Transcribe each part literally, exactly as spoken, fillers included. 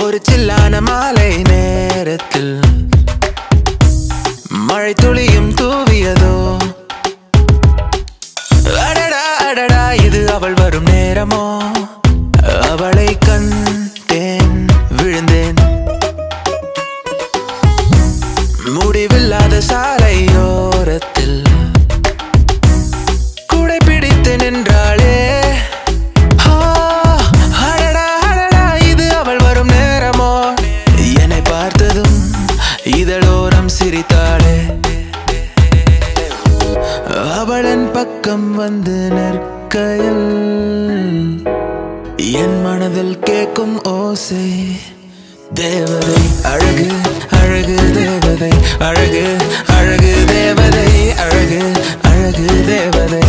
ஒரு சில்லான மாலை நேரத்தில் மழை துளியும் தூவியதோ. அடடா அடடா இது அவள் வரும் நேரமோ. அவளை கண்டேன் விழுந்தேன். முடிவில்லாத சாலையோரத்தில் கூடை பிடித்து நின்றாளே. அடடா அடடா இது அவள் வரும் நேரமோ. என்னை பார்த்ததும் இதழோரம் சிரித்தாளே. அவளின் பக்கம் வந்து நிற்கையில் என் மனதில் கேட்கும் ஓசை. தேவதை அழகு அழகு தேவதை அழகு அழகு தேவதை அழகு அழகு தேவதை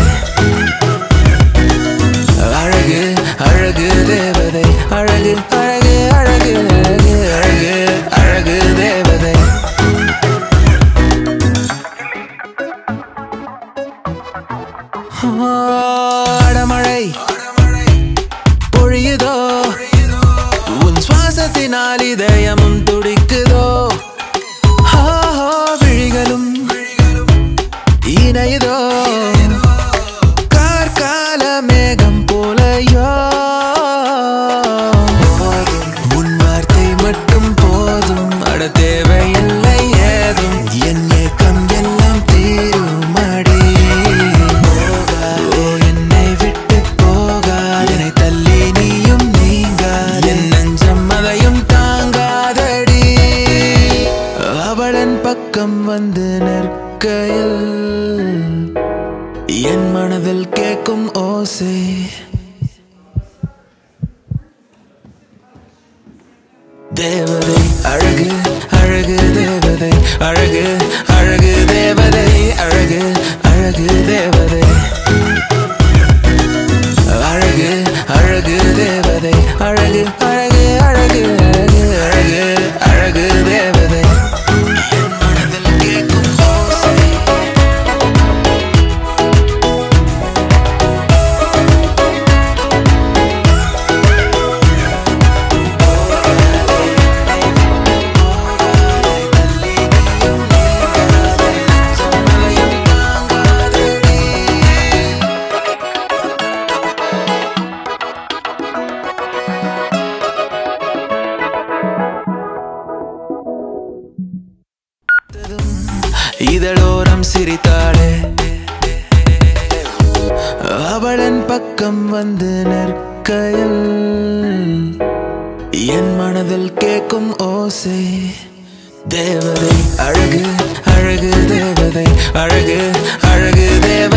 அழகு அழகு தேவதை அழகு அழகு அழகு அழகு அழகு அழகு தேவதை. அடமழை பொழியுதோ. உன் சுவாசத்தினால் இதயமும் துடிக்குதோ. விழிகளும் இணையுதோ. கார்கால மேகம் போலையோ. உன் வார்த்தை மட்டும் போதும். அட தேவையில்லை ஏதும். என் ஏக்கம் எல்லாம் தீரும் அடி. என்னை விட்டு போகாது. என்னை தள்ளி நீயும் நீங்காது. என் நெஞ்சம் அதையும் தாங்காதடி. அவளின் பக்கம் வந்து நிற்கையில் என் மனதில் கேட்கும் ஓசை. தேவதை அழகு அழகு தேவதை அழகு அழகு தேவதை அழகு அழகு தேவதை அழகு அழகு தேவதை அழகு அழகு அழகு அழகு அழகு அழகு தேவதை. என் மனதில் கேட்கும் ஓசை. இதழோரம் சிரித்தாளே. அவளின் பக்கம் வந்து நிற்கையில் என் மனதில் கேட்கும் ஓசை. தேவதை அழகு அழகு தேவதை அழகு அழகு தேவதை